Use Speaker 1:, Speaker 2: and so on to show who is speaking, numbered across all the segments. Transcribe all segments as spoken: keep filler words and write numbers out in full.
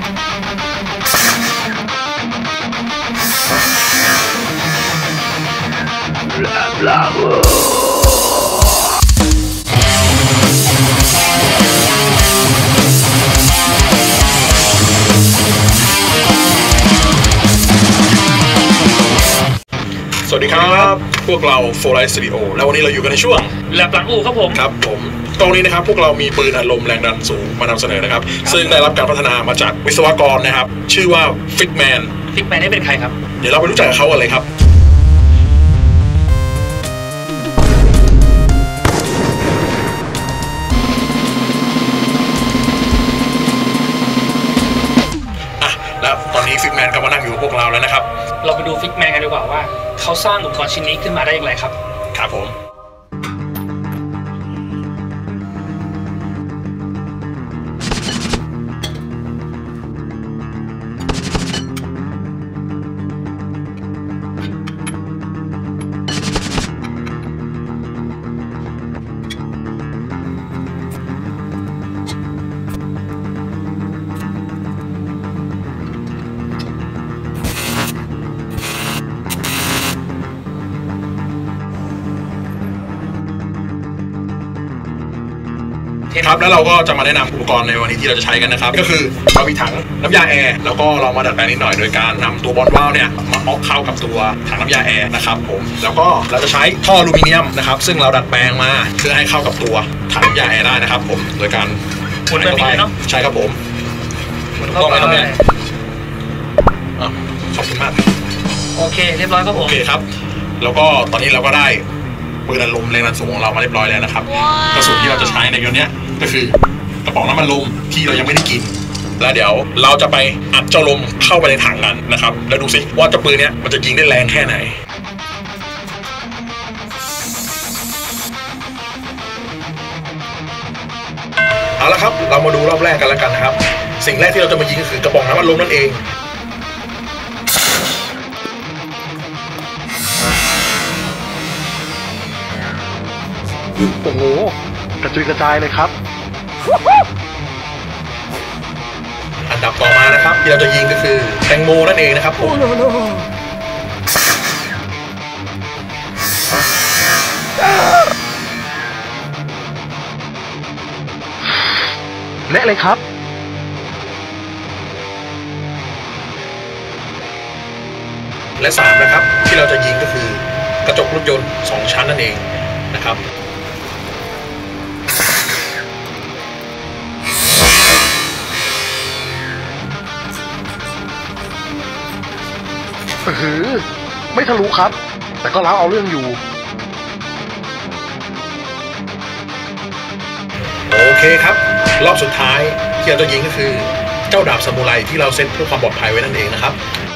Speaker 1: สวัสดีครับพวกเราโฟร์ไลท์สตูดิโอแล้ววันนี้เราอยู่กันในช่วง
Speaker 2: แลบหลังอู่ครับผม
Speaker 1: ครับผมตรงนี้นะครับพวกเรามีปืนอัดลมแรงดันสูงมานำเสนอนะครับซึ่งได้รับการพัฒนามาจากวิศวกรนะครับชื่อว่าฟิกแมน
Speaker 2: ฟิกแมนได้เป็นใครครับ
Speaker 1: เดี๋ยวเราไปรู้จักกับเขากันเลยครับอ่ะแล้วตอนนี้ฟิกแมนก็มานั่งอยู่กับพวกเราแล้วนะครับ
Speaker 2: เราไปดูฟิกแมนกันดีกว่าว่าเขาสร้างอุปกรณ์ชิ้นนี้ขึ้นมาได้อย่างไรครับ
Speaker 1: ครับผมครับแล้วเราก็จะมาแนะนำอุปกรณ์ในวันนี้ที่เราจะใช้กันนะครับก็คือเรามีถังน้ำยาแอร์แล้วก็เรามาดัดแปลงนิดหน่อยโดยการนำตัวบอลว่าวเนี่ยมาออกเข้ากับตัวถังน้ำยาแอร์นะครับผมแล้วก็เราจะใช้ท่ออลูมิเนียมนะครับซึ่งเราดัดแปลงมาเพื่อให้เข้ากับตัวถังน้ำยาแอร์ได้นะครับผมโดยการ
Speaker 2: หมุนแบบนี้เนาะ
Speaker 1: ใช่ครับผมต้องอะไรเนี่ยขอบคุณมาก
Speaker 2: โอเคเรียบร้อยครับผม
Speaker 1: โอเคครับแล้วก็ตอนนี้เราก็ได้ปืนอัดลมแรงดันสูงของเรามาเรียบร้อยแล้วนะครับกระสุนที่เราจะใช้ในเกมนี้ก็คือกระป๋องน้ำมันลมที่เรายังไม่ได้กินแล้วเดี๋ยวเราจะไปอัดเจ้าลมเข้าไปในถังกันนะครับแล้วดูสิว่าเจ้าปืนเนี้ยมันจะยิงได้แรงแค่ไหนเอาละครับเรามาดูรอบแรกกันแล้วกันนะครับสิ่งแรกที่เราจะมายิงก็คือกระป๋องน้ำมันลมนั่นเอง
Speaker 3: โอ้โหกระจุยกระจายเลยครับ
Speaker 1: อันดับต่อมานะครับที่เราจะยิงก็คือแตงโมนั่นเองนะครับผม
Speaker 3: เละเลยครับ
Speaker 1: และสามนะครับที่เราจะยิงก็คือกระจกรถยนต์สองชั้นนั่นเองนะครับ
Speaker 3: เออไม่ทะลุครับแต่ก็ล้างเอาเรื่องอยู่
Speaker 1: โอเคครับรอบสุดท้ายที่เราจะยิงก็คือเจ้าดาบซามูไรที่เราเซ็ตเพื่อความปลอดภัยไว้นั่นเองนะครับ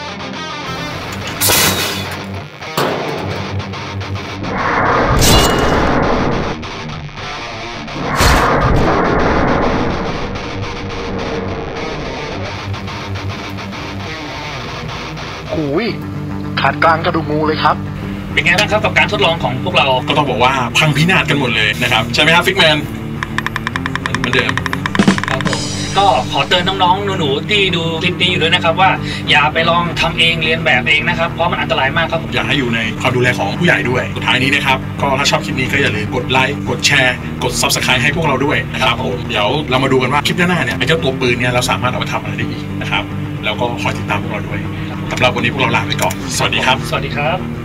Speaker 3: หูยขาดกลางกระดูกงูเลยครับ
Speaker 2: เป็นไงบ้างครับกับการทดลองของพวกเรา
Speaker 1: ก็ต้องบอกว่าพังพินาศกันหมดเลยนะครับใช่ไหมครับฟิกแมนเหมือนเดิม
Speaker 2: ครับผมก็ขอเตือนน้องๆหนูๆที่ดูคลิปนี้อยู่ด้วยนะครับว่าอย่าไปลองทำเองเรียนแบบเองนะครับเพราะมันอันตรายมากครับ
Speaker 1: อยากให้อยู่ในความดูแลของผู้ใหญ่ด้วยสุดท้ายนี้นะครับก็ถ้าชอบคลิปนี้ก็อย่าลืมกดไลค์กดแชร์กด ซับสไครบ์ ให้พวกเราด้วยนะครับผมเดี๋ยวเรามาดูกันว่าคลิปหน้าเนี่ยไอ้เจ้าตัวปืนเนี่ยเราสามารถเอาไปทำอะไรได้อีกนะครับแล้วก็คอยติดตามพวกเราด้วยสำหรับวันนี้พวกเราลาไปก่อนสวัสดีครับ
Speaker 2: สวัสดีครับ